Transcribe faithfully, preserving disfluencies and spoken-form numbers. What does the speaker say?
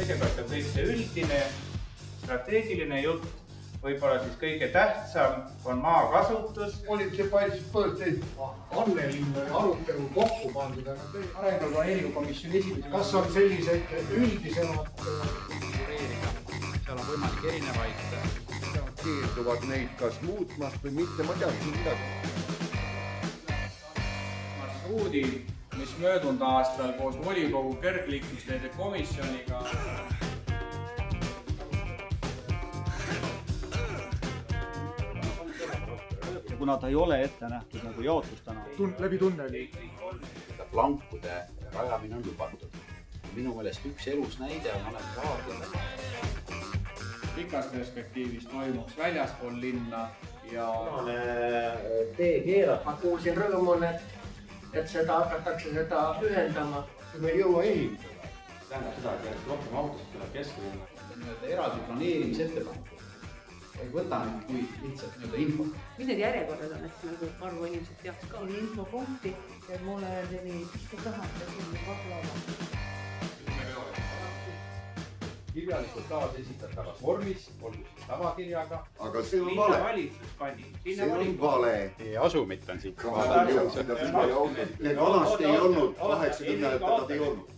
kõigepealt on kõik see üldine, strateegiline jutt, võib-olla siis kõige tähtsam on maakasutus. Munitsipaalsus põhjus Annelinn oli arutelu kokku pandud, aga arenguplaneeringu komisjoni esimees. Kas on selliseid üldisemad seal on võimalik erinevaid keelduvad neid kas muutmast või mitte, ma tean midagi. Marsruudid, mis möödunud aastal koos volikogu kergliiklusteede komisjoniga kuna ta ei ole ette nähtud nagu jaotustana. Läbi tunneli. Plankude rajamine on lubatud. Minu meelest üks elus näide on olemas Raadil. Pikas perspektiivis toimuks väljaspool linna ja tee keerab. Ma kuulsin rõõmul, et seda hakatakse seda ühendama. Me ei jõua ehitada. Tähendab seda, et rohkem autost tuleb kesklinna. Eraldi planeerimisettepanekud. Ei võta nüüd kui lihtsalt nii-öelda info. Mis need järjekorrad on, et nagu arvu inimesed teaks ka? On infopunkti ja mulle öeldi nii, mis te tahate, siin vaklaava. Kirjalikult taas esitatavas vormis, olgu siis tavakirjaga. Aga see on vale. See on vale. Asumit on siit. Need vanasti ei olnud, kaheksakümnendatel ei olnud.